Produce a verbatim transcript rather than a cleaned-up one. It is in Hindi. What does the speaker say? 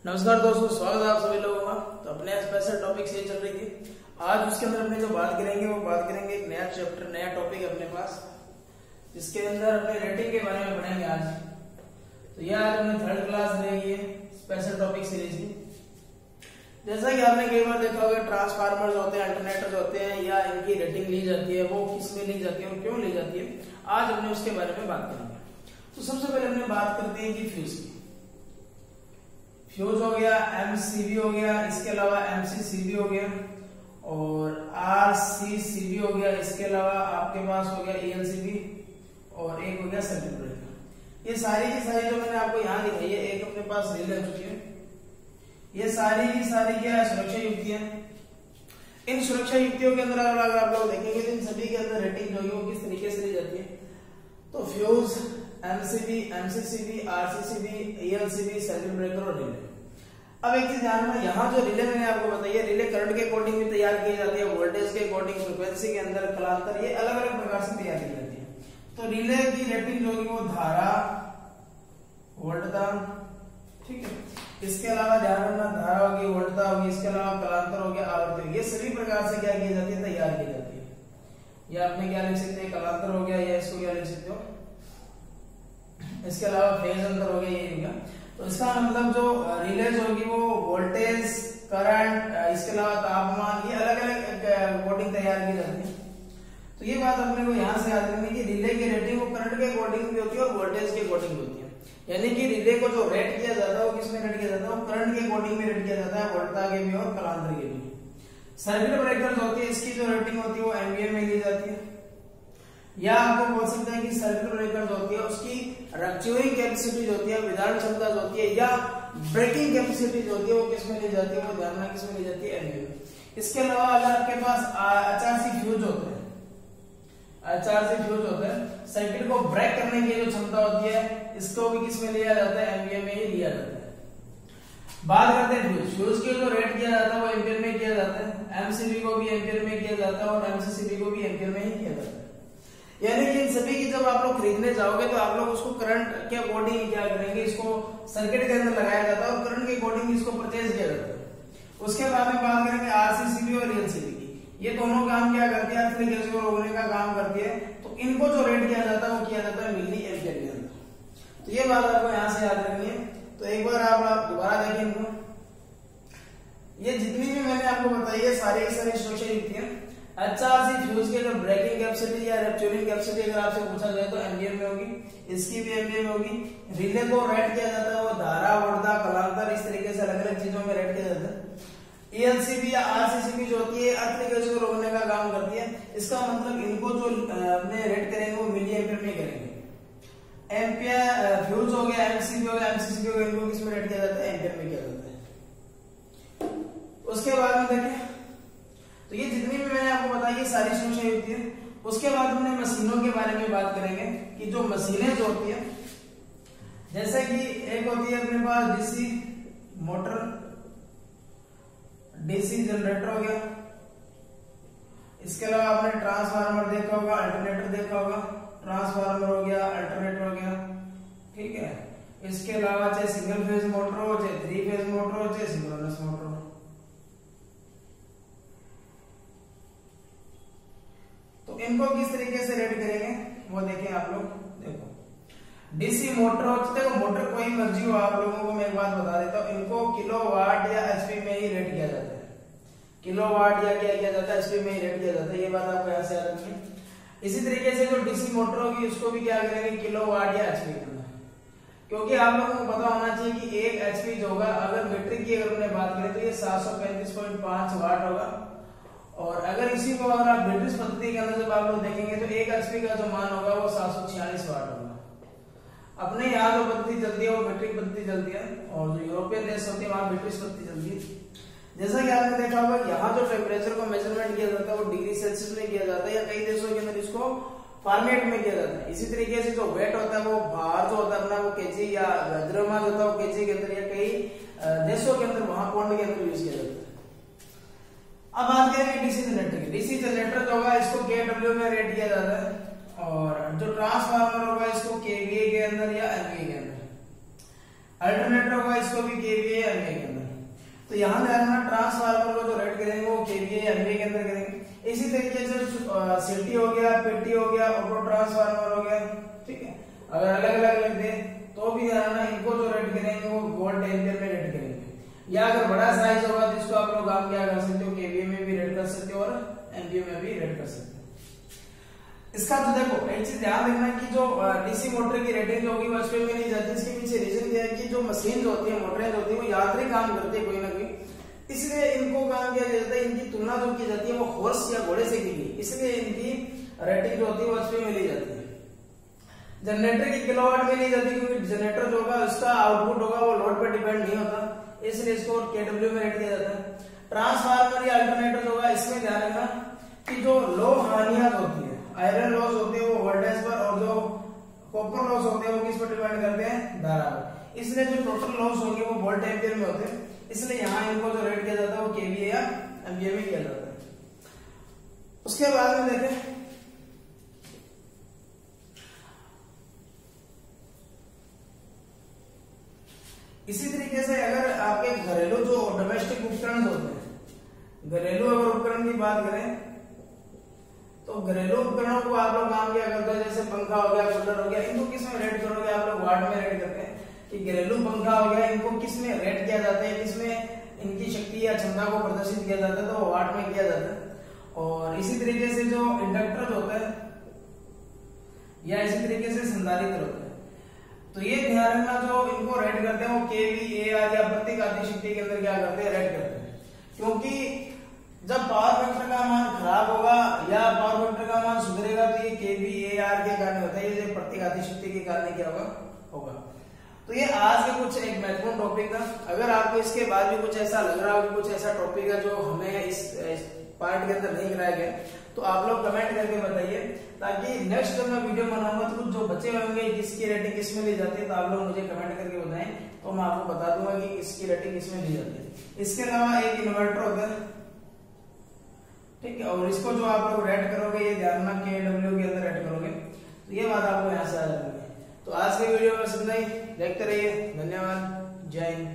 नमस्कार दोस्तों, स्वागत है आप सभी लोगों का। तो अपने स्पेशल टॉपिक से चल रही थी। आज उसके अंदर अपने जो बात करेंगे वो बात करेंगे एक नया चैप्टर, नया टॉपिक है अपने पास, जिसके अंदर अपने रेटिंग के बारे में पढ़ेंगे आज। तो यह आज अपने थर्ड क्लास रहेगी है स्पेशल टॉपिक सीरीज की। जैसा कि आपने कई बार देखा होगा, ट्रांसफार्मर्स होते हैं, अल्टरनेटर्स होते हैं, या इनकी रेटिंग ली जाती है, वो किस में ली जाती है और क्यों ली जाती है, आज हमने उसके बारे में बात करेंगे। तो सबसे पहले हमने बात करते हैं कि फ्यूज की। फ्यूज हो गया, एमसीबी हो गया, इसके अलावा एमसीसीबी हो गया और आरसीसीबी हो गया, इसके अलावा आपके पास हो गया ईएलसीबी और एक हो गया सर्किट ब्रेकर। ये सारी की सारी जो मैंने आपको यहाँ दिखाई है, एक अपने पास रिले हो चुकी है। ये सारी की सारी क्या है, सुरक्षा युक्तियां। इन सुरक्षा युक्तियों के अंदर अगर आप लोग देखेंगे तो इन सभी के अंदर रेटिंग जो है वो किस तरीके से ली जाती है। तो fuse, MCB, MCCB, RCCB, ELCB, circuit breaker और रिले। अब एक चीज ध्यान में, यहाँ जो रिले मैंने आपको बताई है, रिले करंट के अकॉर्डिंग भी तैयार की जाती है, वोल्टेज के अकॉर्डिंग, फ्रीक्वेंसी के अंदर कलांतर, ये अलग अलग प्रकार से तैयार की जाती है। तो रिले की रेटिंग जो होगी वो धारा, वोल्टता, ठीक है। इसके अलावा ध्यान रखना, धारा होगी, वोल्टता होगी, इसके अलावा कलांतर हो गया, आवर्ती होगी। ये सभी प्रकार से क्या की जाती है, तैयार की जाती है। या आपने क्या लिख सकते हैं, कलांतर हो गया, या इसको क्या लिख सकते हो, इसके अलावा फेज अंतर हो गया, ये हो गया। तो इसका मतलब जो रिलेज होगी वो वोल्टेज, करंट, इसके अलावा तापमान, ये अलग अलग कोडिंग तैयार की जाती है। तो ये बात अपने को यहाँ से याद रखनी कि रिले की रेटिंग वो करंट के अकॉर्डिंग भी होती है और वोल्टेज के अकॉर्डिंग भी होती है। यानी कि रिले को जो रेट किया जाता है वो किसमें रेट किया जाता है, वो करंट के अकॉर्डिंग में रेट किया जाता है, वोल्टता के भी और कलांतर के भी। सर्किट ब्रेकर जो होती है, इसकी जो रेटिंग होती है वो एम्पियर में ली जाती है। या आपको बोल सकते हैं कि सर्किट ब्रेकर जो होती है उसकी रक्चुअरिंग कैपेसिटी जो होती है, विधारण क्षमता जो होती है, या ब्रेकिंग कैपेसिटी जो होती है वो किसमें ली जाती है, वो ध्यान में किसमें ली जाती है, एम्पियर में। इसके अलावा अगर आपके पास आरसी फ्यूज होते हैं, आरसी फ्यूज होते हैं, सर्किट को ब्रेक करने की जो क्षमता होती है, इसको भी किसमें लिया जाता है, एम्पियर में ही लिया जाता है। बात करते हैं फ्यूज। फ्यूज के जो रेट किया जाता है वो एम्पियर में किया जाता है, एमसीबी को भी एम्पियर में किया जाता है और एमसीसीबी को भी एम्पियर में ही किया जाता है। यानी कि इन सभी की जब आप लोग खरीदने जाओगे तो आप लोग उसको करंट के अकॉर्डिंग क्या करेंगे, इसको सर्किट के अंदर लगाया जाता है और करंट के अकॉर्डिंग इसको परचेज किया जाता है। उसके बाद में बात करेंगे आरसीसीबी और ईएलसीबी की। ये दोनों काम क्या करती है, फ्रीक्वेंसी को रोकने का काम करती है। तो इनको जो रेट किया जाता है वो किया जाता है मिली एम्पियर के अंदर। तो ये बात आपको यहाँ से याद रखनी है। तो एक बार आप, आप दोबारा देखें इनको। ये जितनी भी मैंने आपको बताई है सारी की सारी सुरक्षा युक्तियां। एचआरसी फ्यूज के जो ब्रेकिंग कैपेसिटी या रप्चरिंग कैपेसिटी अगर आपसे पूछा जाए तो एम्पियर में होगी, इसकी भी एम्पियर में होगी। रिले को रेट किया जाता है वो धारा, वोल्टता, कलांतर, इस तरीके से अलग अलग चीजों में रेट किया जाता है। ईएलसीबी या आरसीसीबी जो होती है अर्थ फ्रीक्वेंसी को रोकने का काम करती है। इसका मतलब इनको जो अपने रेट करेंगे वो मिली एम्पियर में करेंगे। एम्पियर फ्यूज हो गया, एमसीबी हो गया, एमसीसीबी हो गया, इनको किसमें रेट किया जाता है, एम्पियर में किया जाता है। उसके बाद में देखिए, तो ये जितनी भी मैंने आपको बताई ये सारी सुरक्षा युक्ति है। उसके बाद हमने मशीनों के बारे में बात करेंगे कि जो मशीनें जो होती है, जैसे कि एक होती है अपने पास डीसी मोटर, डीसी जनरेटर हो गया। इसके अलावा आपने ट्रांसफार्मर देखा होगा, अल्टरनेटर देखा होगा। ट्रांसफार्मर हो गया, अल्टरनेटर हो गया, ठीक है। इसके अलावा चाहे सिंगल फेज मोटर हो, चाहे थ्री फेज मोटर हो, चाहे सिंक्रोनस मोटर हो। तो इनको किस तरीके से रेट करेंगे वो देखें आप लोग। देखो डीसी मोटर हो, देखो मोटर कोई मर्जी हो, आप लोगों को मैं एक बात बता देता हूं, इनको किलोवाट या एचपी में ही रेट किया जाता है। किलोवाट या क्या किया जाता है, एचपी में ही रेट किया जाता है। ये बात आपको यहाँ से याद रखनी है। इसी तरीके से जो डीसी मोटर होगी उसको भी क्या करेंगे, किलोवाट या एचपी में। क्योंकि आप लोगों को पता होना चाहिए कि एक एचपी जो होगा, अगर मीट्रिक की अगर हमने बात करें तो ये सात सौ पैंतीस पॉइंट पांच वाट होगा। और अगर इसी को अगर आप ब्रिटिश पद्धति के अंदर जब आप लोग देखेंगे तो एक एचपी का जो मान होगा वो सात सौ छियालीस वाट होगा। अपने यहाँ जो पद्धति चलती है वो मीट्रिक पद्धति चलती है, और जो यूरोपियन देश होती है वहां ब्रिटिश पद्धति चलती है। जैसा कि आपने देखा होगा, यहाँ जो टेम्परेचर को मेजरमेंट किया जाता है वो डिग्री सेल्सियस में किया जाता है, या कई देशों के अंदर इसको फारेनहाइट में किया जाता है। इसी तरीके से जो वेट होता है वो बाहर जो होता है अपना वो केजी या द्रव्यमान होता है वो केजी के अंदर, या कई देशों के अंदर वहां पौंड के अंदर यूज किया जाता है। अब बात करेंगे डीसी जनरेटर की। डीसी जनरेटर जो होगा इसको केडब्ल्यू में रेट किया जाता है, और जो ट्रांसफार्मर होगा इसको केवीए के अंदर या एमवीए के अंदर। अल्टरनेटर होगा इसको भी केवीए या एमवीए के तो यहाँ ध्यान रखना ट्रांसफार्मर को जो रेट करेंगे वो केवीए एमवीए के अंदर करेंगे। इसी तरीके से सिटी हो गया, पेटी हो गया, ऑटो ट्रांसफार्मर हो गया, ठीक है। अगर अलग अलग लिख दे तो भी ध्यान रखना इनको जो रेट करेंगे वो वोल्ट एम्पियर में रेट करेंगे। या अगर बड़ा साइज होगा तो इसको आप लोग आप क्या कर सकते हो, केवीए में भी रेट कर सकते हो और एमवीए में भी रेट कर सकते हो। इसका तो देखो एक चीज ध्यान रखना कि जो डीसी मोटर की रेटिंग जो होगी वो एचपी में नहीं जाती। इसके पीछे रीजन क्या है कि जो मशीन जो होती है, मोटरें जो होती है वो यात्री काम करते हैं कोई ना कोई, इसलिए इनको काम किया जाता है, इनकी तुलना जो की जाती है वो हॉर्स या घोड़े से की गई, इसलिए इनकी रेटिंग जो होती है वो एचपी में ली जाती है। जनरेटर की किलोवाट में ली जाती है क्योंकि जनरेटर जो होगा उसका आउटपुट होगा वो लोड पर डिपेंड नहीं होता, इसलिए इसको केडब्ल्यू में रेट किया जाता है। ट्रांसफार्मर या अल्टरनेटर होगा, इसमें ध्यान रखना कि जो लो हानियां होती है, आयरन लॉस होते हैं वो वोल्टेज पर, और जो कॉपर लॉस होते हैं वो किस पर डिपेंड करते हैं, धारा पर। इसलिए जो टोटल लॉस होंगे वो वोल्ट एम्पियर में होते हैं, इसलिए यहाँ इनको जो रेट किया जाता है वो केवीए या एमवीए में किया जाता है। उसके बाद में देखें इसी तरीके से अगर आपके घरेलू जो डोमेस्टिक उपकरण होते हैं, घरेलू अगर उपकरण की बात करें तो घरेलू उपकरणों को आप लोग काम क्या करते हैं, जैसे पंखा हो गया, कूलर हो गया, इनको किस में रेट करोगे, आप लोग वाट में रेट करते हैं कि घरेलू पंखा हो गया, इनको किस में रेट किया जाता है, किसमें इनकी शक्ति या क्षमता को प्रदर्शित किया जाता है, तो वो वाट में किया जाता है। और इसी तरीके से जो इंडक्टर होता है या इसी तरीके से संधारित्र होता है, तो ये ध्यान रखना जो इनको रेट करते हैं वो केवीएआर या प्रतिघाती शक्ति के अंदर क्या करते हैं, रेट करते हैं। क्योंकि जब पावर फैक्टर का मान खराब होगा या पावर फैक्टर का मान सुधरेगा तो ये केवीएआर के कारण होता है, ये प्रतिघाती शक्ति के कारण क्या होगा होगा। तो ये आज के कुछ एक महत्वपूर्ण टॉपिक था। अगर आपको इसके बाद भी कुछ ऐसा लग रहा हो कि कुछ ऐसा टॉपिक है जो हमें इस, इस पार्ट के अंदर नहीं कराया गया, तो आप लोग कमेंट करके बताइए, ताकि नेक्स्ट जब मैं वीडियो बनाऊंगा तो कुछ जो बच्चे होंगे जिसकी रेटिंग किसमें ली जाती है तो आप लोग मुझे कमेंट करके बताएं, तो मैं आपको बता दूंगा कि इसकी रेटिंग किसमें ली जाती है। इसके अलावा एक इन्वर्टर होता है, ठीक है, और इसको जो आप लोग रेट करोगे ये ध्यान रखना केडब्ल्यू के अंदर रेट करोगे, तो ये बात आपको यहाँ से आ जाएगी। तो आज के वीडियो में इतना ही, देखते रहिए, धन्यवाद, जय हिंद।